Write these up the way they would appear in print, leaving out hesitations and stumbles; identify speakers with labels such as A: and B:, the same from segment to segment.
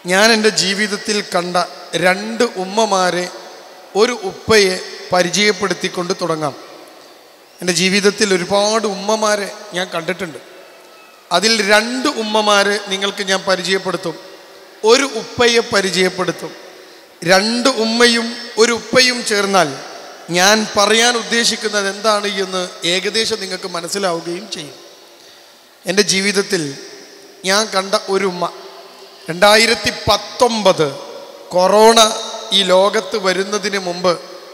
A: ഞാൻ എൻ്റെ ജീവിതത്തിൽ കണ്ട 2 ഉമ്മമാരെ ഒരു ഉപ്പയെ പരിചയപ്പെടുത്തിക്കൊണ്ട് തുടങ്ങാം. എൻ്റെ ജീവിതത്തിൽ ഒരുപാട് ഉമ്മമാരെ ഞാൻ കണ്ടിട്ടുണ്ട്. അതിൽ 2 ഉമ്മമാരെ നിങ്ങൾക്ക് ഞാൻ പരിചയപ്പെടുത്തും, ഒരു ഉപ്പയെ പരിചയപ്പെടുത്തും. 2 ഉമ്മയും ഒരു ഉപ്പയും ചേർന്നാൽ ഞാൻ പറയാൻ ഉദ്ദേശിക്കുന്നത് എന്താണ് എന്ന് ഏകദേശം നിങ്ങൾക്ക് മനസ്സിലാവുകയും ചെയ്യും. എൻ്റെ ജീവിതത്തിൽ ഞാൻ കണ്ട ഒരു ഉമ്മ 2019 കൊറോണ ഈ ലോകത്ത് വരുന്നതിന് മുമ്പ്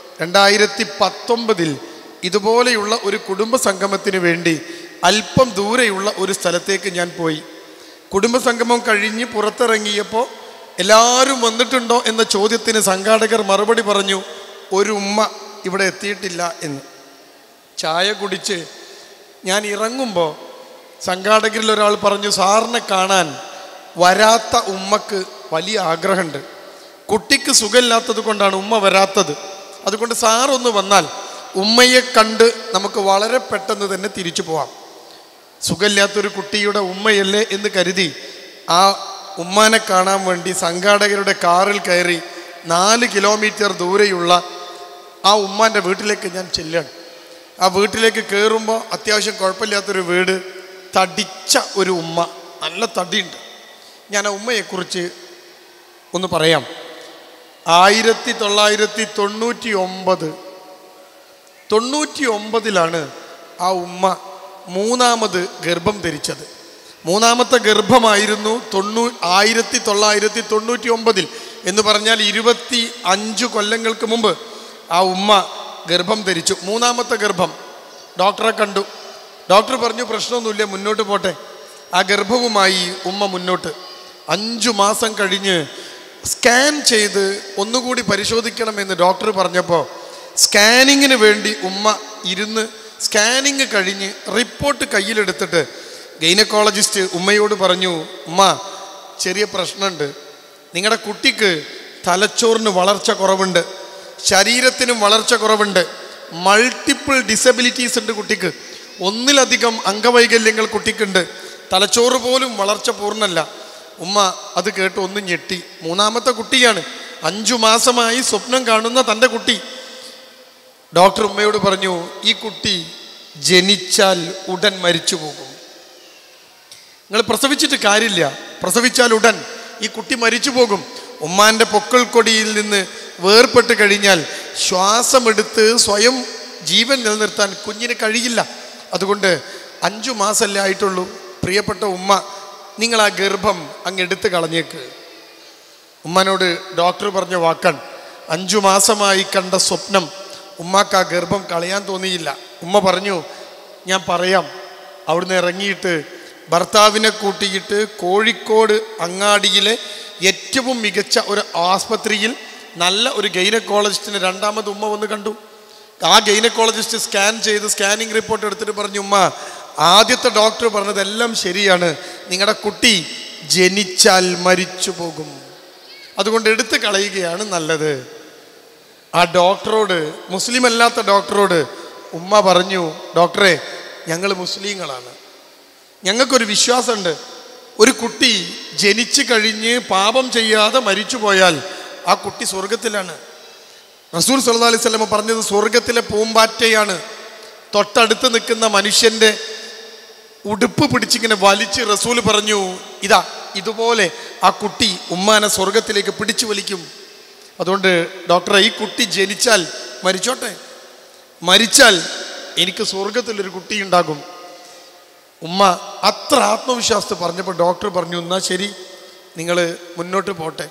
A: 2019 ഇതുപോലെയുള്ള ഒരു കുടുംബ സംഗമത്തിന് വേണ്ടി അല്പം ദൂരെയുള്ള ഒരു സ്ഥലത്തേക്ക് ഞാൻ പോയി. കുടുംബസംഗമം കഴിഞ്ഞ് പുറത്തിറങ്ങിയപ്പോൾ എല്ലാവരും വന്നിട്ടുണ്ടോ എന്ന ചോദ്യത്തിന് സംഘാടകർ മറുപടി പറഞ്ഞു, ഒരു ഉമ്മ ഇവിടെ എത്തിയിട്ടില്ല എന്ന്. ചായ കുടിച്ച് ഞാൻ ഇറങ്ങുമ്പോൾ സംഘാടകരിൽ ഒരാൾ പറഞ്ഞു, സാറിനെ കാണാൻ വരാത്ത ഉമ്മക്ക് വലിയ ആഗ്രഹമുണ്ട്, കുട്ടിക്ക് സുഖമില്ലാത്തത് കൊണ്ടാണ് ഉമ്മ വരാത്തത്, അതുകൊണ്ട് സാറൊന്ന് വന്നാൽ ഉമ്മയെ കണ്ട് നമുക്ക് വളരെ പെട്ടെന്ന് തന്നെ തിരിച്ചു പോവാം. സുഖമില്ലാത്തൊരു കുട്ടിയുടെ ഉമ്മയല്ലേ എന്ന് കരുതി ആ ഉമ്മാനെ കാണാൻ വേണ്ടി സംഘാടകരുടെ കാറിൽ കയറി 4 കിലോമീറ്റർ ദൂരെയുള്ള ആ ഉമ്മാൻ്റെ വീട്ടിലേക്ക് ഞാൻ ചെല്ലുകയാണ്. ആ വീട്ടിലേക്ക് കയറുമ്പോൾ അത്യാവശ്യം കുഴപ്പമില്ലാത്തൊരു വീട്, തടിച്ച ഒരു ഉമ്മ, നല്ല തടിയുണ്ട്. ഞാൻ ആ ഉമ്മയെക്കുറിച്ച് ഒന്ന് പറയാം. 1999 ആ ഉമ്മ 3ാമത് ഗർഭം ധരിച്ചത്. 3ാമത്തെ ഗർഭമായിരുന്നു 1999 എന്ന് പറഞ്ഞാൽ 25 കൊല്ലങ്ങൾക്ക് മുമ്പ് ആ ഉമ്മ ഗർഭം ധരിച്ചു. 3ാമത്തെ ഗർഭം. ഡോക്ടറെ കണ്ടു. ഡോക്ടർ പറഞ്ഞു, പ്രശ്നമൊന്നുമില്ല, മുന്നോട്ട് പോട്ടെ. ആ ഗർഭവുമായി ഉമ്മ മുന്നോട്ട്. 5 മാസം കഴിഞ്ഞ് സ്കാൻ ചെയ്ത് ഒന്നുകൂടി പരിശോധിക്കണമെന്ന് ഡോക്ടർ പറഞ്ഞപ്പോൾ സ്കാനിങ്ങിന് വേണ്ടി ഉമ്മ ഇരുന്ന് സ്കാനിങ് കഴിഞ്ഞ് റിപ്പോർട്ട് കയ്യിലെടുത്തിട്ട് ഗൈനക്കോളജിസ്റ്റ് ഉമ്മയോട് പറഞ്ഞു, ഉമ്മ ചെറിയ പ്രശ്നമുണ്ട്, നിങ്ങളുടെ കുട്ടിക്ക് തലച്ചോറിന് വളർച്ച കുറവുണ്ട്, ശരീരത്തിനും വളർച്ച കുറവുണ്ട്, മൾട്ടിപ്പിൾ ഡിസബിലിറ്റീസ് ഉണ്ട് കുട്ടിക്ക്, 1ലധികം അംഗവൈകല്യങ്ങൾ കുട്ടിക്കുണ്ട്, തലച്ചോറ് പോലും വളർച്ച പൂർണ്ണമല്ല. ഉമ്മ അത് കേട്ട് ഒന്ന് ഞെട്ടി. 3ാമത്തെ കുട്ടിയാണ്, 5 മാസമായി സ്വപ്നം കാണുന്ന തൻ്റെ കുട്ടി. ഡോക്ടർ ഉമ്മയോട് പറഞ്ഞു, ഈ കുട്ടി ജനിച്ചാൽ ഉടൻ മരിച്ചു പോകും, നിങ്ങൾ പ്രസവിച്ചിട്ട് കാര്യമില്ല, പ്രസവിച്ചാൽ ഉടൻ ഈ കുട്ടി മരിച്ചു പോകും. ഉമ്മാൻ്റെ പൊക്കിൾ കൊടിയിൽ നിന്ന് വേർപെട്ട് കഴിഞ്ഞാൽ ശ്വാസമെടുത്ത് സ്വയം ജീവൻ നിലനിർത്താൻ കുഞ്ഞിന് കഴിയില്ല. അതുകൊണ്ട് 5 മാസമല്ലേ ആയിട്ടുള്ളൂ, പ്രിയപ്പെട്ട ഉമ്മ, നിങ്ങൾ ആ ഗർഭം അങ്ങ് എടുത്ത് കളഞ്ഞേക്ക്. ഉമ്മനോട് ഡോക്ടർ പറഞ്ഞ വാക്കാണ്. 5 മാസമായി കണ്ട സ്വപ്നം ഉമ്മാക്ക് ആ ഗർഭം കളയാൻ തോന്നിയില്ല. ഉമ്മ പറഞ്ഞു, ഞാൻ പറയാം. അവിടുന്ന് ഇറങ്ങിയിട്ട് ഭർത്താവിനെ കൂട്ടിയിട്ട് കോഴിക്കോട് അങ്ങാടിയിലെ ഏറ്റവും മികച്ച ഒരു ആസ്പത്രിയിൽ നല്ല ഒരു ഗൈനക്കോളജിസ്റ്റിനെ 2ാമത് ഉമ്മ വന്ന് കണ്ടു. ആ ഗൈനക്കോളജിസ്റ്റ് സ്കാൻ ചെയ്ത് സ്കാനിങ് റിപ്പോർട്ട് എടുത്തിട്ട് പറഞ്ഞു, ഉമ്മ, ആദ്യത്തെ ഡോക്ടർ പറഞ്ഞതെല്ലാം ശരിയാണ്, നിങ്ങളുടെ കുട്ടി ജനിച്ചാൽ മരിച്ചു പോകും, അതുകൊണ്ട് എടുത്ത് കളയുകയാണ് നല്ലത്. ആ ഡോക്ടറോട്, മുസ്ലിം അല്ലാത്ത ഡോക്ടറോട് ഉമ്മ പറഞ്ഞു, ഡോക്ടറെ, ഞങ്ങൾ മുസ്ലിങ്ങളാണ്, ഞങ്ങൾക്കൊരു വിശ്വാസമുണ്ട്, ഒരു കുട്ടി ജനിച്ചു കഴിഞ്ഞ് പാപം ചെയ്യാതെ മരിച്ചു പോയാൽ ആ കുട്ടി സ്വർഗത്തിലാണ്. റസൂൽ സല്ലല്ലാഹു അലൈഹി വസല്ലം പറഞ്ഞത് സ്വർഗത്തിലെ പൂമ്പാറ്റയാണ്. തൊട്ടടുത്ത് നിൽക്കുന്ന മനുഷ്യൻ്റെ ഉടുപ്പ് പിടിച്ചിങ്ങനെ വലിച്ച് റസൂൽ പറഞ്ഞു, ഇതാ ഇതുപോലെ ആ കുട്ടി ഉമ്മാനെ സ്വർഗത്തിലേക്ക് പിടിച്ചു വലിക്കും. അതുകൊണ്ട് ഡോക്ടറെ, ഈ കുട്ടി ജനിച്ചാൽ മരിച്ചോട്ടെ, മരിച്ചാൽ എനിക്ക് സ്വർഗത്തിലൊരു കുട്ടി ഉണ്ടാകും. ഉമ്മ അത്ര ആത്മവിശ്വാസത്തെ പറഞ്ഞപ്പോൾ ഡോക്ടർ പറഞ്ഞു, എന്നാൽ ശരി, നിങ്ങൾ മുന്നോട്ട് പോട്ടെ.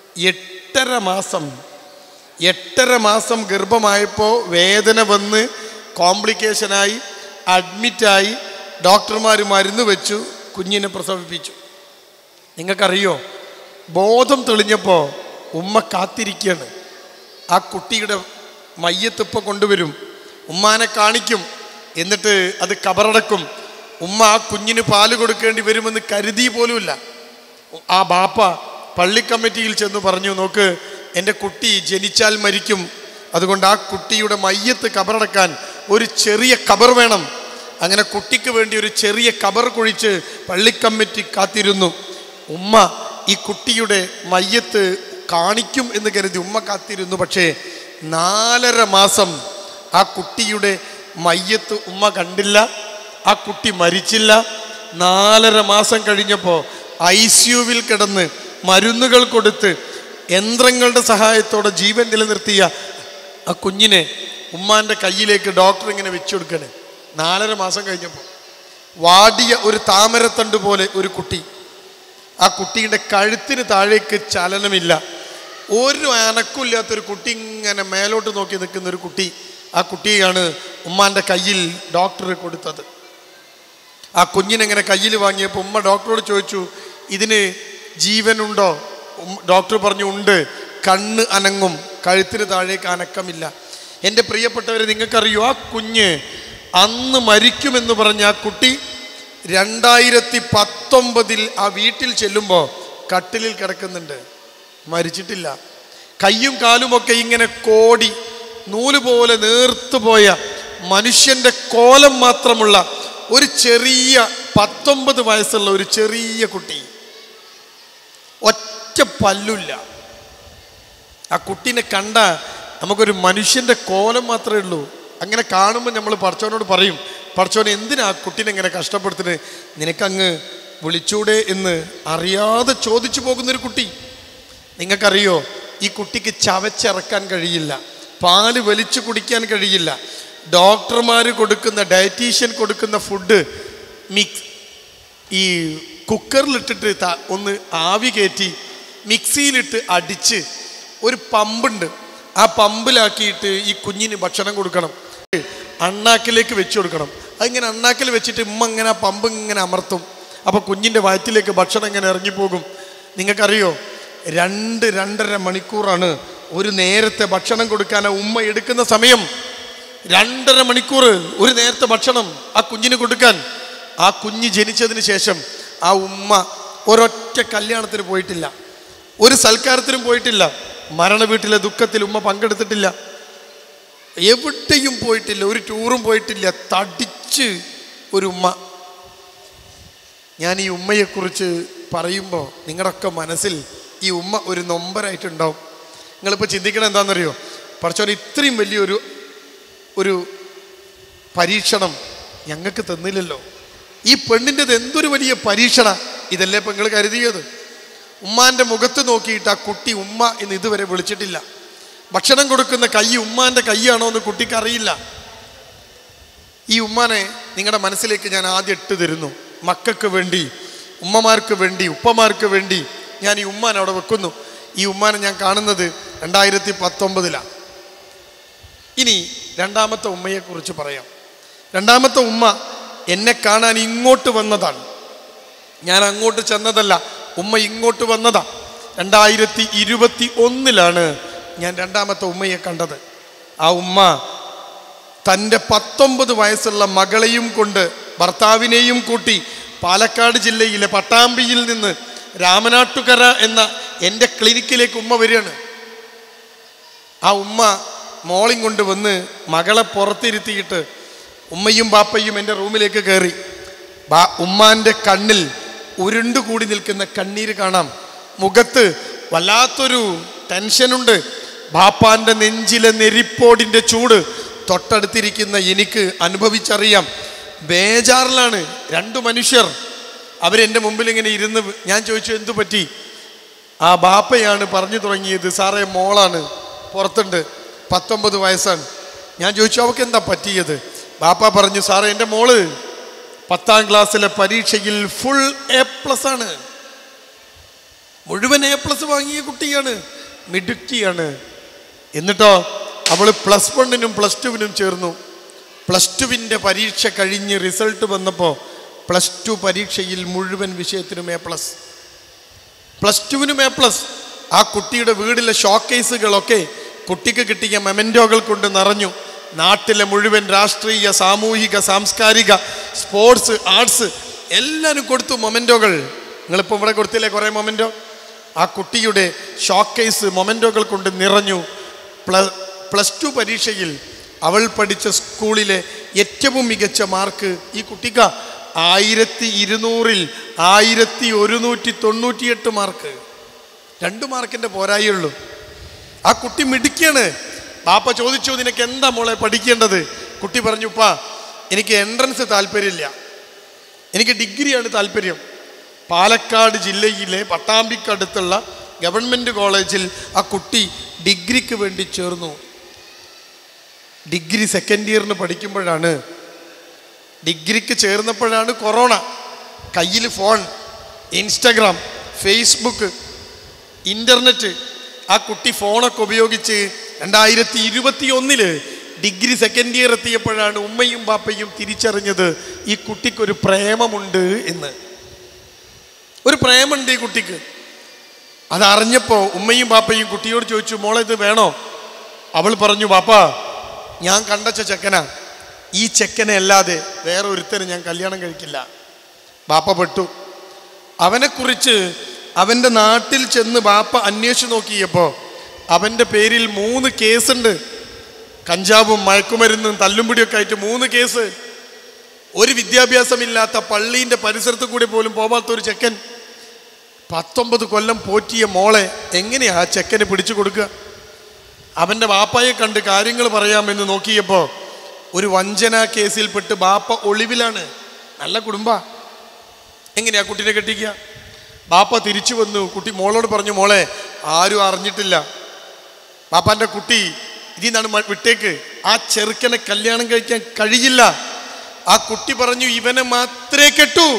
A: 8.5 മാസം ഗർഭമായപ്പോൾ വേദന വന്ന് കോംപ്ലിക്കേഷനായി അഡ്മിറ്റായി, ഡോക്ടർമാർ മരുന്ന് വെച്ചു, കുഞ്ഞിനെ പ്രസവിപ്പിച്ചു. നിങ്ങൾക്കറിയോ, ബോധം തെളിഞ്ഞപ്പോൾ ഉമ്മ കാത്തിരിക്കുകയാണ്. ആ കുട്ടിയുടെ മയ്യത്തിപ്പോൾ കൊണ്ടുവരും, ഉമ്മാനെ കാണിക്കും, എന്നിട്ട് അത് കബറടക്കും. ഉമ്മ ആ കുഞ്ഞിന് പാല് കൊടുക്കേണ്ടി വരുമെന്ന് കരുതി പോലുമില്ല. ആ ബാപ്പ പള്ളി കമ്മിറ്റിയിൽ ചെന്ന് പറഞ്ഞു, നോക്ക്, എൻ്റെ കുട്ടി ജനിച്ചാൽ മരിക്കും, അതുകൊണ്ട് ആ കുട്ടിയുടെ മയ്യത്ത് കബറടക്കാൻ ഒരു ചെറിയ കബർ വേണം. അങ്ങനെ കുട്ടിക്ക് വേണ്ടി ഒരു ചെറിയ കബർ കുഴിച്ച് പള്ളി കമ്മിറ്റി കാത്തിരുന്നു. ഉമ്മ ഈ കുട്ടിയുടെ മയ്യത്ത് കാണിക്കും എന്ന് കരുതി ഉമ്മ കാത്തിരുന്നു. പക്ഷേ 4.5 മാസം ആ കുട്ടിയുടെ മയ്യത്ത് ഉമ്മ കണ്ടില്ല. ആ കുട്ടി മരിച്ചില്ല. 4.5 മാസം കഴിഞ്ഞപ്പോൾ ICUവിൽ കിടന്ന് മരുന്നുകൾ കൊടുത്ത് യന്ത്രങ്ങളുടെ സഹായത്തോടെ ജീവൻ നിലനിർത്തിയ ആ കുഞ്ഞിനെ ഉമ്മാൻ്റെ കയ്യിലേക്ക് ഡോക്ടർ ഇങ്ങനെ വെച്ചു കൊടുക്കണേ. 4.5 മാസം കഴിഞ്ഞപ്പോൾ വാടിയ ഒരു താമരത്തണ്ട് പോലെ ഒരു കുട്ടി. ആ കുട്ടിയുടെ കഴുത്തിന് താഴേക്ക് ചലനമില്ല. ഒരു അനക്കമില്ലാത്തൊരു കുട്ടി, ഇങ്ങനെ മേലോട്ട് നോക്കി നിൽക്കുന്ന ഒരു കുട്ടി. ആ കുട്ടിയാണ് ഉമ്മാൻ്റെ കയ്യിൽ ഡോക്ടർ കൊടുത്തത്. ആ കുഞ്ഞിനെങ്ങനെ കയ്യിൽ വാങ്ങിയപ്പോൾ ഉമ്മ ഡോക്ടറോട് ചോദിച്ചു, ഇതിന് ജീവനുണ്ടോ? ഡോക്ടർ പറഞ്ഞു, ഉണ്ട്. കണ്ണ് അനങ്ങും, കഴുത്തിന് താഴേക്ക് അനക്കമില്ല. എൻ്റെ പ്രിയപ്പെട്ടവരെ, നിങ്ങൾക്കറിയോ, ആ കുഞ്ഞ് അന്ന് മരിക്കുമെന്ന് പറഞ്ഞ ആ കുട്ടി 2019 ആ വീട്ടിൽ ചെല്ലുമ്പോൾ കട്ടിലിൽ കിടക്കുന്നുണ്ട്, മരിച്ചിട്ടില്ല. കയ്യും കാലുമൊക്കെ ഇങ്ങനെ കോടി നൂല് പോലെ നേർത്തുപോയ മനുഷ്യൻ്റെ കോലം മാത്രമുള്ള ഒരു ചെറിയ 19 വയസ്സുള്ള ഒരു ചെറിയ കുട്ടി, ഒറ്റ പല്ലില്ല. ആ കുട്ടീനെ കണ്ട നമുക്കൊരു മനുഷ്യൻ്റെ കോലം മാത്രമേ ഉള്ളൂ. അങ്ങനെ കാണുമ്പോൾ നമ്മൾ പടച്ചവനോട് പറയും, പടച്ചവനെ എന്തിനാ ആ കുട്ടീനെ ഇങ്ങനെ കഷ്ടപ്പെടുത്തുന്നത്, നിനക്കങ്ങ് വിളിച്ചൂടെ എന്ന് അറിയാതെ ചോദിച്ചു പോകുന്നൊരു കുട്ടി. നിങ്ങൾക്കറിയോ, ഈ കുട്ടിക്ക് ചവച്ചിറക്കാൻ കഴിയില്ല, പാല് വലിച്ചു കുടിക്കാൻ കഴിയില്ല. ഡോക്ടർമാർ കൊടുക്കുന്ന, ഡയറ്റീഷ്യൻ കൊടുക്കുന്ന ഫുഡ് ഈ കുക്കറിലിട്ടിട്ട് ഒന്ന് ആവി കയറ്റി മിക്സിയിലിട്ട് അടിച്ച് ഒരു പമ്പുണ്ട്, ആ പമ്പിലാക്കിയിട്ട് ഈ കുഞ്ഞിന് ഭക്ഷണം കൊടുക്കണം. അണ്ണാക്കിലേക്ക് വെച്ച് കൊടുക്കണം. അതിങ്ങനെ അണ്ണാക്കിൽ വെച്ചിട്ട് ഉമ്മ ഇങ്ങനെ ആ പമ്പ് ഇങ്ങനെ അമർത്തും. അപ്പോൾ കുഞ്ഞിൻ്റെ വയറ്റിലേക്ക് ഭക്ഷണം ഇങ്ങനെ ഇറങ്ങിപ്പോകും. നിങ്ങൾക്കറിയോ, 2-2.5 മണിക്കൂറാണ് ഒരു നേരത്തെ ഭക്ഷണം കൊടുക്കാൻ ആ ഉമ്മ എടുക്കുന്ന സമയം. 2.5 മണിക്കൂർ ഒരു നേരത്തെ ഭക്ഷണം ആ കുഞ്ഞിന് കൊടുക്കാൻ. ആ കുഞ്ഞ് ജനിച്ചതിന് ശേഷം ആ ഉമ്മ ഒരൊറ്റ കല്യാണത്തിന് പോയിട്ടില്ല, ഒരു സൽക്കാരത്തിനും പോയിട്ടില്ല, മരണ വീട്ടിലെ ദുഃഖത്തിൽ ഉമ്മ പങ്കെടുത്തിട്ടില്ല, എവിടെയും പോയിട്ടില്ല, ഒരു ടൂറും പോയിട്ടില്ല. തടിച്ച് ഒരു ഉമ്മ. ഞാൻ ഈ ഉമ്മയെക്കുറിച്ച് പറയുമ്പോൾ നിങ്ങളുടെയൊക്കെ മനസ്സിൽ ഈ ഉമ്മ ഒരു നൊമ്പരായിട്ടുണ്ടാവും. നിങ്ങളിപ്പോൾ ചിന്തിക്കണം എന്താണെന്നറിയോ, പടച്ചോൻ ഇത്രയും വലിയൊരു പരീക്ഷണം ഞങ്ങൾക്ക് തന്നില്ലല്ലോ. ഈ പെണ്ണിൻ്റെത് എന്തൊരു വലിയ പരീക്ഷണ. ഇതല്ലേ ഇപ്പം നിങ്ങൾ കരുതിയത്? ഉമ്മാൻ്റെ മുഖത്ത് നോക്കിയിട്ട് ആ കുട്ടി ഉമ്മ എന്ന് ഇതുവരെ വിളിച്ചിട്ടില്ല. ഭക്ഷണം കൊടുക്കുന്ന കൈ ഉമ്മാൻ്റെ കൈയാണോ എന്ന് കുട്ടിക്ക് അറിയില്ല. ഈ ഉമ്മാനെ നിങ്ങളുടെ മനസ്സിലേക്ക് ഞാൻ ആദ്യം ഇട്ട് തരുന്നു. മക്കൾക്ക് വേണ്ടി, ഉമ്മമാർക്ക് വേണ്ടി, ഉപ്പമാർക്ക് വേണ്ടി ഞാൻ ഈ ഉമ്മാനെ അവിടെ വെക്കുന്നു. ഈ ഉമ്മാനെ ഞാൻ കാണുന്നത് 2019. ഇനി രണ്ടാമത്തെ ഉമ്മയെക്കുറിച്ച് പറയാം. രണ്ടാമത്തെ ഉമ്മ എന്നെ കാണാൻ ഇങ്ങോട്ട് വന്നതാണ്, ഞാൻ അങ്ങോട്ട് ചെന്നതല്ല. ഉമ്മ ഇങ്ങോട്ട് വന്നതാ. 2021 ഞാൻ രണ്ടാമത്തെ ഉമ്മയെ കണ്ടത്. ആ ഉമ്മ തൻ്റെ 19 വയസ്സുള്ള മകളെയും കൊണ്ട്, ഭർത്താവിനെയും കൂട്ടി പാലക്കാട് ജില്ലയിലെ പട്ടാമ്പിയിൽ നിന്ന് രാമനാട്ടുകര എന്ന എൻ്റെ ക്ലിനിക്കിലേക്ക് ഉമ്മ വരികയാണ്. ആ ഉമ്മ മോളിങ് കൊണ്ട് വന്ന് മകളെ പുറത്തിരുത്തിയിട്ട് ഉമ്മയും ബാപ്പയും എൻ്റെ റൂമിലേക്ക് കയറി. ഉമ്മാൻ്റെ കണ്ണിൽ ഉരുണ്ടുകൂടി നിൽക്കുന്ന കണ്ണീര് കാണാം. മുഖത്ത് വല്ലാത്തൊരു ടെൻഷനുണ്ട്. ബാപ്പാൻ്റെ നെഞ്ചിലെ നെരിപ്പോടിൻ്റെ ചൂട് തൊട്ടടുത്തിരിക്കുന്ന എനിക്ക് അനുഭവിച്ചറിയാം. ബേജാറിലാണ് 2 മനുഷ്യർ. അവരെൻ്റെ മുമ്പിൽ ഇങ്ങനെ ഇരുന്ന്. ഞാൻ ചോദിച്ചു, എന്തു പറ്റി? ആ ബാപ്പയാണ് പറഞ്ഞു തുടങ്ങിയത്, സാറേ മോളാണ് പുറത്തുണ്ട്, 19 വയസ്സാണ്. ഞാൻ ചോദിച്ചു, അവൾക്ക് എന്താ പറ്റിയത്? ബാപ്പ പറഞ്ഞു, സാറേ എൻ്റെ മോള് 10ാം ക്ലാസ്സിലെ പരീക്ഷയിൽ ഫുൾ A+ ആണ്, മുഴുവൻ A+ വാങ്ങിയ കുട്ടിയാണ്, മിടുക്കിയാണ്. എന്നിട്ടോ അവൾ +1നും +2നും ചേർന്നു. +2വിൻ്റെ പരീക്ഷ കഴിഞ്ഞ് റിസൾട്ട് വന്നപ്പോൾ +2 പരീക്ഷയിൽ മുഴുവൻ വിഷയത്തിനും A+, +2നും A+. ആ കുട്ടിയുടെ വീടിലെ ഷോക്കേസുകളൊക്കെ കുട്ടിക്ക് കിട്ടിയ മെമൻറ്റോകൾ കൊണ്ട് നിറഞ്ഞു. നാട്ടിലെ മുഴുവൻ രാഷ്ട്രീയ, സാമൂഹിക, സാംസ്കാരിക, സ്പോർട്സ്, ആർട്സ് എല്ലാവരും കൊടുത്തു മൊമെൻറ്റോകൾ. നിങ്ങളിപ്പോൾ ഇവിടെ കൊടുത്തില്ലേ കുറേ മൊമെൻറ്റോ? ആ കുട്ടിയുടെ ഷോക്കേസ് മൊമെൻറ്റോകൾ കൊണ്ട് നിറഞ്ഞു. +2 പരീക്ഷയിൽ അവൾ പഠിച്ച സ്കൂളിലെ ഏറ്റവും മികച്ച മാർക്ക് ഈ കുട്ടിക്ക്. 1200-ൽ 1198 മാർക്ക്. 2 മാർക്കിൻ്റെ പോരായുള്ളൂ. ആ കുട്ടി മിടുക്കിയാണ്. പാപ്പ ചോദിച്ചു, നിനക്ക് എന്താ മോളെ പഠിക്കേണ്ടത്? കുട്ടി പറഞ്ഞു, ഉപ്പാ എനിക്ക് എൻട്രൻസ് താല്പര്യമില്ല, എനിക്ക് ഡിഗ്രിയാണ് താല്പര്യം. പാലക്കാട് ജില്ലയിലെ പട്ടാമ്പിക്കടുത്തുള്ള ഗവൺമെൻറ് കോളേജിൽ ആ കുട്ടി ഡിഗ്രിക്ക് വേണ്ടി ചേർന്നു. ഡിഗ്രി സെക്കൻഡ് ഇയറിന് പഠിക്കുമ്പോഴാണ്, ഡിഗ്രിക്ക് ചേർന്നപ്പോഴാണ് കൊറോണ. കയ്യിൽ ഫോൺ, ഇൻസ്റ്റഗ്രാം, ഫേസ്ബുക്ക്, ഇൻ്റർനെറ്റ്. ആ കുട്ടി ഫോണൊക്കെ ഉപയോഗിച്ച് 2021 ഡിഗ്രി സെക്കൻഡ് ഇയർ എത്തിയപ്പോഴാണ് ഉമ്മയും ബാപ്പയും തിരിച്ചറിഞ്ഞത് ഈ കുട്ടിക്കൊരു പ്രേമമുണ്ട് എന്ന്. ഒരു പ്രേമുണ്ട് ഈ കുട്ടിക്ക്. അതറിഞ്ഞപ്പോൾ ഉമ്മയും ബാപ്പയും കുട്ടിയോട് ചോദിച്ചു, മോളെ ഇത് വേണോ? അവൾ പറഞ്ഞു, ബാപ്പാ ഞാൻ കണ്ടച്ച ചെക്കനാ, ഈ ചെക്കനെ അല്ലാതെ വേറെ ഒരുത്തന് ഞാൻ കല്യാണം കഴിക്കില്ല. ബാപ്പ പെട്ടു. അവനെക്കുറിച്ച് അവൻ്റെ നാട്ടിൽ ചെന്ന് ബാപ്പ അന്വേഷിച്ച് നോക്കിയപ്പോൾ അവൻ്റെ പേരിൽ 3 കേസുണ്ട്. കഞ്ചാവും മയക്കുമരുന്നും തല്ലുംപിടിയൊക്കെ ആയിട്ട് 3 കേസ്. ഒരു വിദ്യാഭ്യാസമില്ലാത്ത പള്ളീൻ്റെ പരിസരത്ത് കൂടി പോലും പോകാത്തൊരു ചെക്കൻ. 19 കൊല്ലം പോറ്റിയ മോളെ എങ്ങനെയാ ആ ചെക്കന് പിടിച്ചു കൊടുക്കുക? അവൻ്റെ ബാപ്പയെ കണ്ട് കാര്യങ്ങൾ പറയാമെന്ന് നോക്കിയപ്പോൾ ഒരു വഞ്ചനാ കേസിൽപ്പെട്ട് ബാപ്പ ഒളിവിലാണ്. നല്ല കുടുംബ. എങ്ങനെയാ കുട്ടീനെ കെട്ടിക്കുക? ബാപ്പ തിരിച്ചു വന്നു. കുട്ടി മോളോട് പറഞ്ഞു, മോളെ ആരും അറിഞ്ഞിട്ടില്ല, ബാപ്പാൻ്റെ കുട്ടി ഇതിൽ നിന്നാണ് വിട്ടേക്ക്, ആ ചെറുക്കനെ കല്യാണം കഴിക്കാൻ കഴിയില്ല. ആ കുട്ടി പറഞ്ഞു, ഇവനെ മാത്രമേ കെട്ടൂ.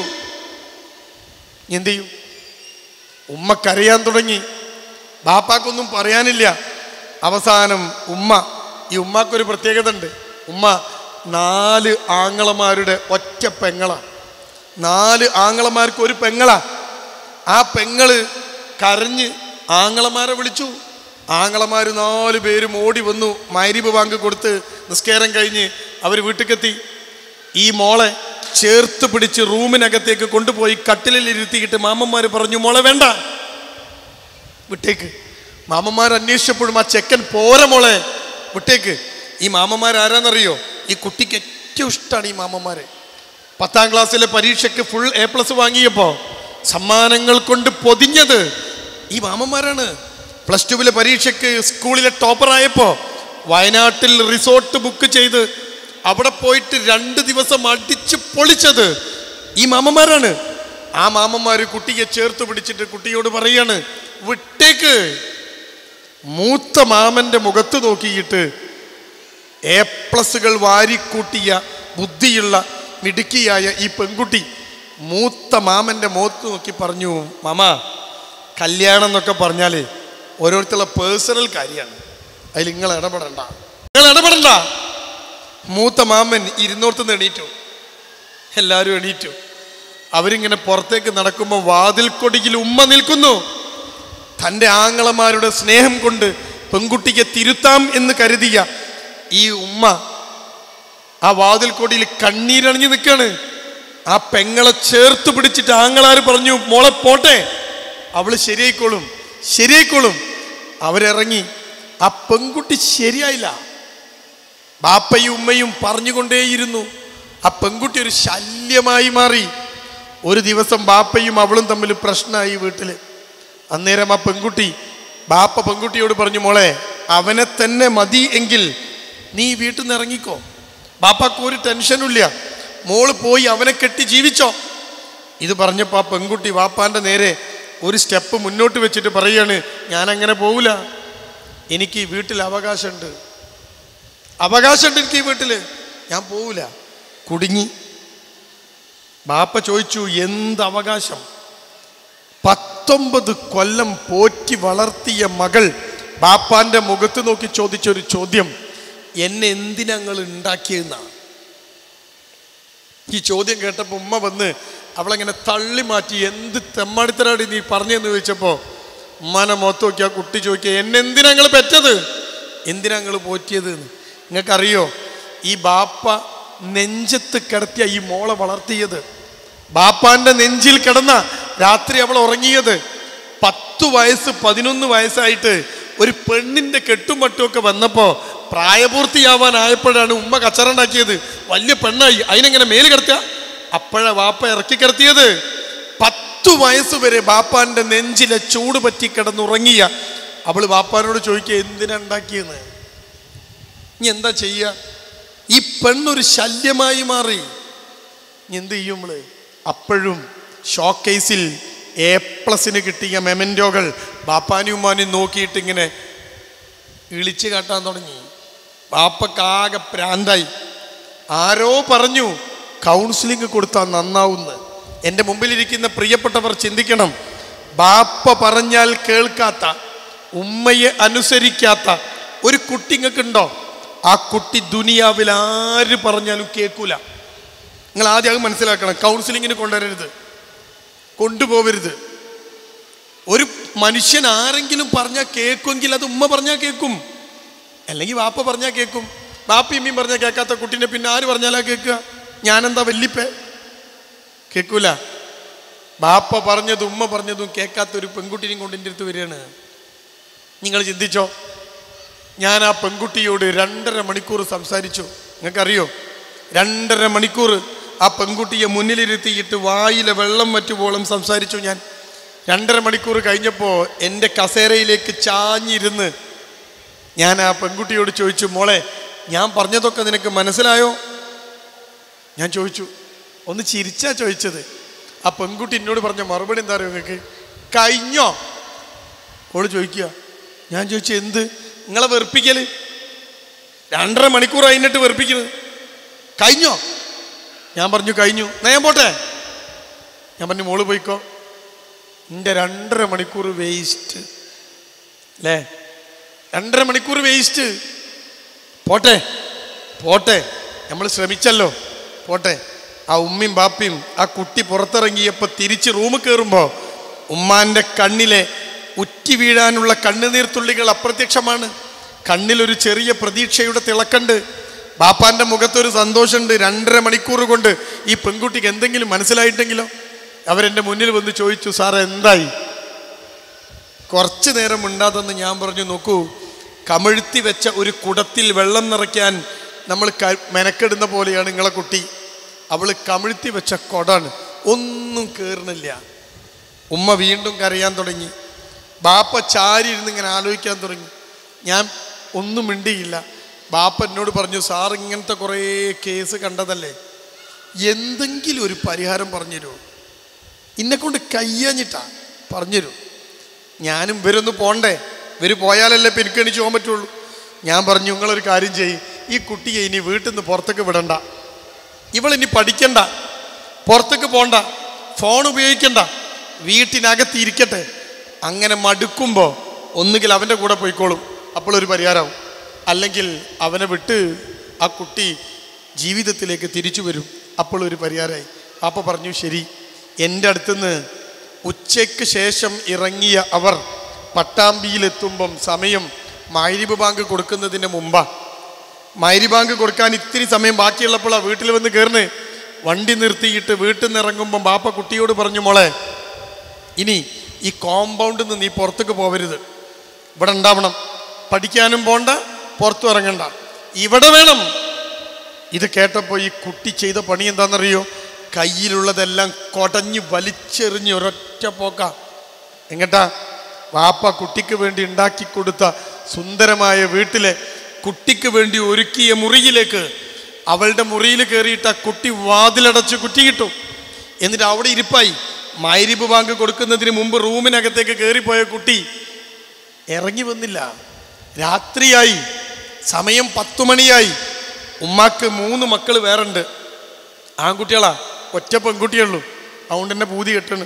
A: എന്ത് ചെയ്യും? ഉമ്മ കരയാൻ തുടങ്ങി. ബാപ്പാക്കൊന്നും പറയാനില്ല. അവസാനം ഈ ഉമ്മാക്കൊരു പ്രത്യേകത ഉണ്ട്. ഉമ്മ 4 ആങ്ങളമാരുടെ ഒറ്റ പെങ്ങളാ. 4 ആങ്ങളമാർക്ക് ഒരു പെങ്ങളാ. ആ പെങ്ങള് കരഞ്ഞ് ആങ്ങളമാരെ വിളിച്ചു. ആങ്ങളമാർ 4 പേരും ഓടി വന്നു. മഗ്‌രിബ് ബാങ്ക് കൊടുത്ത് നിസ്കാരം കഴിഞ്ഞ് അവർ വീട്ടിലെത്തി. ഈ മോളെ ചേർത്ത് പിടിച്ച് റൂമിനകത്തേക്ക് കൊണ്ടുപോയി കട്ടിലിൽ ഇരുത്തിയിട്ട് മാമന്മാർ പറഞ്ഞു, മോളെ വേണ്ട, വിട്ടേക്ക്. മാമന്മാർ അന്വേഷിച്ചപ്പോഴും ആ ചെക്കൻ പോര മോളെ, വിട്ടേക്ക്. ഈ മാമന്മാരാരാന്നറിയോ? ഈ കുട്ടിക്ക് ഏറ്റവും ഇഷ്ടമാണ് ഈ മാമന്മാരെ. 10ാം ക്ലാസ്സിലെ പരീക്ഷയ്ക്ക് ഫുൾ A+ വാങ്ങിയപ്പോൾ സമ്മാനങ്ങൾ കൊണ്ട് പൊതിഞ്ഞത് ഈ മാമന്മാരാണ്. +2 പരീക്ഷയ്ക്ക് സ്കൂളിലെ ടോപ്പറായപ്പോൾ വയനാട്ടിൽ റിസോർട്ട് ബുക്ക് ചെയ്ത് അവിടെ പോയിട്ട് 2 ദിവസം അടിച്ച് പൊളിച്ചത് ഈ മാമന്മാരാണ്. ആ മാമന്മാർ കുട്ടിയെ ചേർത്ത് പിടിച്ചിട്ട് കുട്ടിയോട് പറയാണ്, വിട്ടേക്ക്. മൂത്ത മാമൻ്റെ മുഖത്ത് നോക്കിയിട്ട് A+ വാരിക്കൂട്ടിയ ബുദ്ധിയുള്ള മിടുക്കിയായ ഈ പെൺകുട്ടി മൂത്ത മാമൻ്റെ മുഖത്ത് നോക്കി പറഞ്ഞു, മാമ കല്യാണം എന്നൊക്കെ പറഞ്ഞാൽ ഓരോരുത്തരുടെ പേഴ്സണൽ കാര്യമാണ്, അതിൽ നിങ്ങൾ ഇടപെടണ്ട. മൂത്ത മാമൻ ഇരുന്നോർത്തുനിന്ന് എണീറ്റു. എല്ലാവരും എണീറ്റു. അവരിങ്ങനെ പുറത്തേക്ക് നടക്കുമ്പോൾ വാതിൽക്കൊടിയിൽ ഉമ്മ നിൽക്കുന്നു. തൻ്റെ ആങ്ങളമാരുടെ സ്നേഹം കൊണ്ട് പെൺകുട്ടിക്ക് തിരുത്താം എന്ന് കരുതിയ ഈ ഉമ്മ ആ വാതിൽക്കൊടിയിൽ കണ്ണീരണിഞ്ഞ് നിൽക്കാണ്. ആ പെങ്ങളെ ചേർത്ത് പിടിച്ചിട്ട് ആങ്ങളാർ പറഞ്ഞു, മോളെ പോട്ടെ, അവള് ശരിയായിക്കോളും. അവരിറങ്ങി. ആ പെൺകുട്ടി ശരിയായില്ല. ബാപ്പയും ഉമ്മയും പറഞ്ഞുകൊണ്ടേയിരുന്നു. ആ പെൺകുട്ടി ഒരു ശല്യമായി മാറി. ഒരു ദിവസം ബാപ്പയും അവളും തമ്മിൽ പ്രശ്നമായി വീട്ടിൽ. അന്നേരം ആ ബാപ്പ പെൺകുട്ടിയോട് പറഞ്ഞു, മോളെ അവനെ തന്നെ മതി എങ്കിൽ നീ വീട്ടിൽ നിന്ന് ഇറങ്ങിക്കോ, ബാപ്പാക്ക് ഒരു ടെൻഷനും ഇല്ല, മോള് പോയി അവനെ കെട്ടി ജീവിച്ചോ. ഇത് പറഞ്ഞപ്പോൾ ആ പെൺകുട്ടി ബാപ്പാൻ്റെ നേരെ ഒരു സ്റ്റെപ്പ് മുന്നോട്ട് വെച്ചിട്ട് പറയാണ്, ഞാൻ അങ്ങനെ പോവില്ല, എനിക്ക് ഈ വീട്ടിൽ അവകാശമുണ്ട് എനിക്ക് ഈ വീട്ടിൽ, ഞാൻ പോവില്ല. കുടുങ്ങി. ബാപ്പ ചോദിച്ചു, എന്ത് അവകാശം? 19 കൊല്ലം പോറ്റി വളർത്തിയ മകൾ ബാപ്പാന്റെ മുഖത്ത് നോക്കി ചോദിച്ചൊരു ചോദ്യം, എന്നെ എന്തിനങ്ങൾ ഉണ്ടാക്കിയെന്നാണ്. ഈ ചോദ്യം കേട്ടപ്പോൾ ഉമ്മ വന്ന് അവളെങ്ങനെ തള്ളി മാറ്റി. എന്ത് തെമ്മാടിത്തരാടി നീ പറഞ്ഞെന്ന് ചോദിച്ചപ്പോൾ ഉമ്മാനെ മുഖത്ത് നോക്കി ആ കുട്ടി ചോദിക്കുക, എന്നെ എന്തിനങ്ങൾ പെറ്റത്, എന്തിനങ്ങൾ പോറ്റിയത്? നിങ്ങൾക്കറിയോ, ഈ ബാപ്പ നെഞ്ചത്ത് കിടത്തിയ ഈ മോളെ വളർത്തിയത്, ബാപ്പാന്റെ നെഞ്ചിൽ കിടന്ന രാത്രി അവൾ ഉറങ്ങിയത്. 10 വയസ്സ് 11 വയസ്സായിട്ട് ഒരു പെണ്ണിന്റെ കെട്ടുമട്ടുമൊക്കെ വന്നപ്പോൾ പ്രായപൂർത്തിയാവാനായപ്പോഴാണ് ഉമ്മ കച്ചറുണ്ടാക്കിയത്. വലിയ പെണ്ണായി, അതിനെങ്ങനെ മേല് കിടത്തുക, അപ്പോഴാ വാപ്പ ഇറക്കി കിടത്തിയത്. 10 വയസ്സ് വരെ ബാപ്പാന്റെ നെഞ്ചിലെ ചൂട് പറ്റി കിടന്നുറങ്ങിയ അവള് ബാപ്പാനോട് ചോദിക്കുക, എന്തിനാ ഉണ്ടാക്കിയെന്ന്? ഇനി എന്താ ചെയ്യുക? ഈ പെണ്ണൊരു ശല്യമായി മാറി. എന്ത് ചെയ്യും നമ്മള്? അപ്പോഴും ഷോക്കേസിൽ A+ കിട്ടിയ മെമൻറ്റോകൾ ബാപ്പാനും ഉമ്മാനും നോക്കിയിട്ട് ഇങ്ങനെ ഇളിച്ച് കാട്ടാൻ തുടങ്ങി. ബാപ്പക്കാകെ പ്രാന്തായി. ആരോ പറഞ്ഞു കൗൺസിലിംഗ് കൊടുത്താൽ നന്നാവുന്ന്. എൻ്റെ മുമ്പിലിരിക്കുന്ന പ്രിയപ്പെട്ടവർ ചിന്തിക്കണം. ബാപ്പ പറഞ്ഞാൽ കേൾക്കാത്ത, ഉമ്മയെ അനുസരിക്കാത്ത ഒരു കുട്ടി നിങ്ങൾക്കുണ്ടോ? ആ കുട്ടി ദുനിയാവിൽ ആര് പറഞ്ഞാലും കേൾക്കൂല. നിങ്ങൾ ആദ്യം അത് മനസ്സിലാക്കണം. കൗൺസിലിങ്ങിന് കൊണ്ടുവരരുത്, കൊണ്ടുപോകരുത്. ഒരു മനുഷ്യൻ ആരെങ്കിലും പറഞ്ഞാൽ കേൾക്കുമെങ്കിൽ അത് ഉമ്മ പറഞ്ഞാൽ കേൾക്കും, അല്ലെങ്കിൽ വാപ്പ പറഞ്ഞാൽ കേൾക്കും. ബാപ്പയും ഉമ്മയും പറഞ്ഞാൽ കേൾക്കാത്ത കുട്ടീനെ പിന്നെ ആര് പറഞ്ഞാലാ കേൾക്കുക? ഞാനെന്താ വല്ലിപ്പേ? കേൾക്കൂല. ബാപ്പ പറഞ്ഞതും ഉമ്മ പറഞ്ഞതും കേൾക്കാത്ത ഒരു പെൺകുട്ടീനെയും കൊണ്ട് എൻ്റെ അടുത്ത് വരികയാണ്. നിങ്ങൾ ചിന്തിച്ചോ, ഞാൻ ആ പെൺകുട്ടിയോട് 2.5 മണിക്കൂർ സംസാരിച്ചു. നിങ്ങൾക്കറിയോ, 2.5 മണിക്കൂർ ആ പെൺകുട്ടിയെ മുന്നിലിരുത്തിയിട്ട് വായിലെ വെള്ളം വറ്റുപോളം സംസാരിച്ചു ഞാൻ. 2.5 മണിക്കൂർ കഴിഞ്ഞപ്പോൾ എൻ്റെ കസേരയിലേക്ക് ചാഞ്ഞിരുന്ന് ഞാൻ ആ പെൺകുട്ടിയോട് ചോദിച്ചു, മോളെ ഞാൻ പറഞ്ഞതൊക്കെ നിനക്ക് മനസ്സിലായോ? ഞാൻ ചോദിച്ചു. ഒന്ന് ചിരിച്ചാ ചോദിച്ചത്. ആ പെൺകുട്ടി എന്നോട് പറഞ്ഞ മറുപടി എന്താ അറിയോ നിങ്ങൾക്ക്? കഴിഞ്ഞോ? ഓള് ചോദിക്കുക. ഞാൻ ചോദിച്ചു, എന്ത്? നിങ്ങളെ വെറുപ്പിക്കല്? 2.5 മണിക്കൂർ കഴിഞ്ഞിട്ട് വെറുപ്പിക്കുന്നത് കഴിഞ്ഞോ? ഞാൻ പറഞ്ഞു കഴിഞ്ഞു. ഞാൻ പോട്ടെ. ഞാൻ പറഞ്ഞു മോള് പോയിക്കോ. എൻ്റെ 2.5 മണിക്കൂർ വേസ്റ്റ് അല്ലേ? 2.5 മണിക്കൂർ വേസ്റ്റ്. പോട്ടെ പോട്ടെ, നമ്മൾ ശ്രമിച്ചല്ലോ, പോട്ടെ. ആ ഉമ്മയും ബാപ്പയും ആ കുട്ടി പുറത്തിറങ്ങിയപ്പോൾ തിരിച്ച് റൂമിൽ കയറുമ്പോൾ ഉമ്മാൻ്റെ കണ്ണിലെ ഉറ്റി വീഴാനുള്ള കണ്ണുനീർത്തുള്ളികൾ അപ്രത്യക്ഷമാണ്. കണ്ണിലൊരു ചെറിയ പ്രതീക്ഷയുടെ തിളക്കണ്ട്. ബാപ്പാൻ്റെ മുഖത്തൊരു സന്തോഷമുണ്ട്. 2.5 മണിക്കൂർ കൊണ്ട് ഈ പെൺകുട്ടിക്ക് എന്തെങ്കിലും മനസ്സിലായിട്ടെങ്കിലോ? അവരെൻ്റെ മുന്നിൽ വന്ന് ചോദിച്ചു, സാറേ എന്തായി? കുറച്ച് നേരം ഉണ്ടാതെന്ന് ഞാൻ പറഞ്ഞു, നോക്കൂ, കമിഴ്ത്തി വെച്ച ഒരു കുടത്തിൽ വെള്ളം നിറയ്ക്കാൻ നമ്മൾ മെനക്കെടുന്ന പോലെയാണ് നിങ്ങളെ കുട്ടി. അവൾ കമിഴ്ത്തി വെച്ച കുടാണ്, ഒന്നും കയറണില്ല. ഉമ്മ വീണ്ടും കരയാൻ തുടങ്ങി. ബാപ്പ ചാരി ഇരുന്ന് ഇങ്ങനെ ആലോചിക്കാൻ തുടങ്ങി. ഞാൻ ഒന്നും മിണ്ടിയില്ല. ബാപ്പ എന്നോട് പറഞ്ഞു, സാർ ഇങ്ങനത്തെ കുറേ കേസ് കണ്ടതല്ലേ, എന്തെങ്കിലും ഒരു പരിഹാരം പറഞ്ഞുതരുമോ? ഇന്നെക്കൊണ്ട് കയ്യാഞ്ഞിട്ടാ, പറഞ്ഞുതരും. ഞാനും ഇവരൊന്ന് പോണ്ടേ, ഇവർ പോയാലല്ലേ ഇപ്പം എനിക്ക് എണീച്ച് പോകാൻ പറ്റുള്ളൂ. ഞാൻ പറഞ്ഞു, നിങ്ങളൊരു കാര്യം ചെയ്യും, ഈ കുട്ടിയെ ഇനി വീട്ടിൽ നിന്ന് പുറത്തേക്ക് വിടണ്ട, ഇവളിനി പഠിക്കണ്ട, പുറത്തേക്ക് പോണ്ട, ഫോൺ ഉപയോഗിക്കണ്ട, വീട്ടിനകത്ത് ഇരിക്കട്ടെ. അങ്ങനെ മടുക്കുമ്പോൾ ഒന്നുകിൽ അവൻ്റെ കൂടെ പോയിക്കോളും, അപ്പോഴൊരു പരിഹാരമാവും. അല്ലെങ്കിൽ അവനെ വിട്ട് ആ കുട്ടി ജീവിതത്തിലേക്ക് തിരിച്ചു വരും, അപ്പോഴൊരു പരിഹാരമായി. അപ്പോൾ പറഞ്ഞു, ശരി. എൻ്റെ അടുത്തുനിന്ന് ഉച്ചയ്ക്ക് ശേഷം ഇറങ്ങിയ അവർ പട്ടാമ്പിയിലെത്തുമ്പം സമയം മഗ്‌രിബ് ബാങ്ക് കൊടുക്കുന്നതിന് മുമ്പാണ്. മഗ്‌രിബ് ബാങ്ക് കൊടുക്കാൻ ഇത്തിരി സമയം ബാക്കിയുള്ളപ്പോഴാണ് വീട്ടിൽ വന്ന് കയറുന്നത്. വണ്ടി നിർത്തിയിട്ട് വീട്ടിൽ നിന്ന് ഇറങ്ങുമ്പം ബാപ്പ കുട്ടിയോട് പറഞ്ഞു, മോളെ ഇനി ഈ കോമ്പൗണ്ടിൽ നിന്ന് നീ പുറത്തേക്ക് പോകരുത്, ഇവിടെ ഉണ്ടാവണം, പഠിക്കാനും പോണ്ട, പുറത്തു ഇറങ്ങണ്ട, ഇവിടെ വേണം. ഇത് കേട്ടപ്പോൾ ഈ കുട്ടി ചെയ്ത പണി എന്താണെന്നറിയോ? കയ്യിലുള്ളതെല്ലാം കൊടഞ്ഞ് വലിച്ചെറിഞ്ഞ് ഒരൊറ്റ പോക്ക. എങ്ങട്ടാ? വാപ്പ കുട്ടിക്ക് വേണ്ടി ഉണ്ടാക്കി കൊടുത്ത സുന്ദരമായ വീട്ടിലെ കുട്ടിക്ക് വേണ്ടി ഒരുക്കിയ മുറിയിലേക്ക്. അവളുടെ മുറിയിൽ കയറിയിട്ട് ആ കുട്ടി വാതിലടച്ച് കുറ്റിയിട്ടു. എന്നിട്ട് അവിടെ ഇരിപ്പായി. മഗ്‌രിബ് ബാങ്ക് കൊടുക്കുന്നതിന് മുമ്പ് റൂമിനകത്തേക്ക് കയറിപ്പോയ കുട്ടി ഇറങ്ങി വന്നില്ല. രാത്രിയായി, സമയം 10 മണിയായി. ഉമ്മാക്ക് 3 മക്കൾ വേറുണ്ട്, ആൺകുട്ടികളാ, ഒറ്റ പെൺകുട്ടിയുള്ളൂ. അതുകൊണ്ട് തന്നെ പൂതി കെട്ടണ്.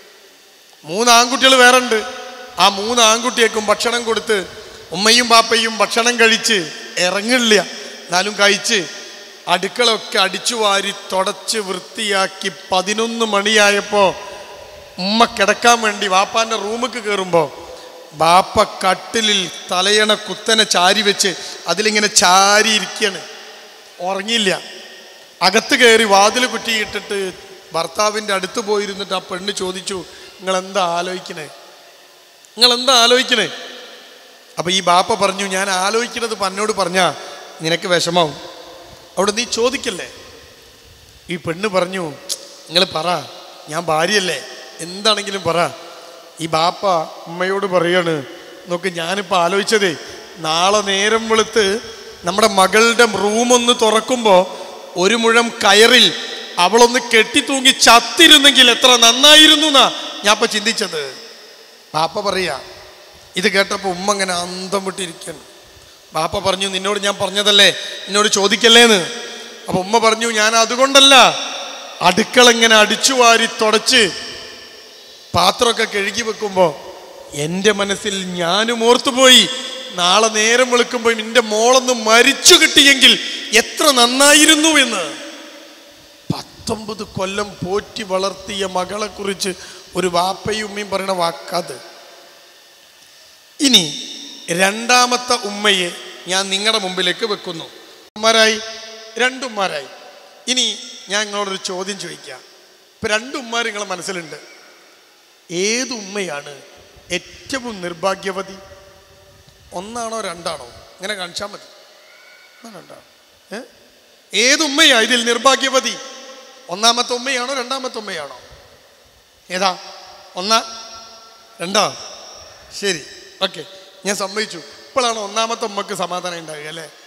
A: 3 ആൺകുട്ടികൾ വേറുണ്ട്. ആ 3 ആൺകുട്ടിയേക്കും ഭക്ഷണം കൊടുത്ത് ഉമ്മയും ബാപ്പയും ഭക്ഷണം കഴിച്ച് ഇറങ്ങില്ല. എന്നാലും കഴിച്ച് അടുക്കളൊക്കെ അടിച്ചു വാരി തുടച്ച് വൃത്തിയാക്കി 11 മണിയായപ്പോൾ ഉമ്മ കിടക്കാൻ വേണ്ടി വാപ്പാൻ്റെ റൂമിലേക്ക് കയറുമ്പോൾ ബാപ്പ കട്ടിലിൽ തലയണ കുത്തനെ ചാരി വെച്ച് അതിലിങ്ങനെ ചാരി ഇരിക്കുകയാണ്, ഉറങ്ങിയില്ല. അകത്ത് കയറി വാതിൽ കുറ്റിയിട്ടിട്ട് ഭർത്താവിൻ്റെ അടുത്ത് പോയിരുന്നിട്ട് ആ പെണ്ണ് ചോദിച്ചു, നിങ്ങളെന്താ ആലോചിക്കണേ? നിങ്ങളെന്താ ആലോചിക്കണേ? അപ്പം ഈ ബാപ്പ പറഞ്ഞു, ഞാൻ ആലോചിക്കുന്നത് എന്നോട് പറഞ്ഞാൽ നിനക്ക് വിഷമാവും, അവിടെ നീ ചോദിക്കല്ലേ. ഈ പെണ്ണ് പറഞ്ഞു, നിങ്ങൾ പറ, ഞാൻ ഭാര്യയല്ലേ, എന്താണെങ്കിലും പറ. ഈ ബാപ്പ ഉമ്മയോട് പറയാണ്, നോക്ക് ഞാനിപ്പോൾ ആലോചിച്ചതേ, നാളെ നേരം വെളുത്ത് നമ്മുടെ മകളുടെ റൂമൊന്ന് തുറക്കുമ്പോൾ ഒരു മുഴം കയറിൽ അവളൊന്ന് കെട്ടിത്തൂങ്ങി ചത്തിരുന്നെങ്കിൽ എത്ര നന്നായിരുന്നു എന്നാ ഞാൻ ഇപ്പം ചിന്തിച്ചത്. ബാപ്പ പറയാ. ഇത് കേട്ടപ്പോൾ ഉമ്മ ഇങ്ങനെ അന്തം വിട്ടിരിക്കുന്നു. ബാപ്പ പറഞ്ഞു, നിന്നോട് ഞാൻ പറഞ്ഞതല്ലേ, എന്നോട് ചോദിക്കല്ലേന്ന്. അപ്പൊ ഉമ്മ പറഞ്ഞു, ഞാൻ അതുകൊണ്ടല്ല, അടുക്കള ഇങ്ങനെ അടിച്ചു വാരി തുടച്ച് പാത്രമൊക്കെ കഴുകി വെക്കുമ്പോൾ എൻ്റെ മനസ്സിൽ ഞാനും ഓർത്തുപോയി, നാളെ നേരം വെളുക്കുമ്പോൾ എൻ്റെ മോളൊന്ന് മരിച്ചു കിട്ടിയെങ്കിൽ എത്ര നന്നായിരുന്നു എന്ന്. 19 കൊല്ലം പോറ്റി വളർത്തിയ മകളെ കുറിച്ച് ഒരു വാപ്പയും ഉമ്മയും പറയണ വാക്കത്. ഇനി രണ്ടാമത്തെ ഉമ്മയെ ഞാൻ നിങ്ങളുടെ മുമ്പിലേക്ക് വെക്കുന്നു. ഉമ്മമാരായി, രണ്ടുമ്മാരായി. ഇനി ഞാൻ നിങ്ങളോടൊരു ചോദ്യം ചോദിക്കാം. ഇപ്പം രണ്ടുമ്മാർ നിങ്ങളുടെ മനസ്സിലുണ്ട്. ഏത് ഉമ്മയാണ് ഏറ്റവും നിർഭാഗ്യവതി? ഒന്നാണോ രണ്ടാണോ? ഇങ്ങനെ കാണിച്ചാൽ മതി. രണ്ടാണോ? ഏത് ഉമ്മയാ ഇതിൽ നിർഭാഗ്യവതി? ഒന്നാമത്തെ ഉമ്മയാണോ രണ്ടാമത്തെ ഉമ്മയാണോ? ഏതാ? ഒന്നാ രണ്ടാ? ശരി, ഓക്കെ, ഞാൻ സമ്മതിച്ചു. ഇപ്പോഴാണ് ഒന്നാമത്തെ ഉമ്മക്ക് സമാധാനം ഉണ്ടാകുക അല്ലേ?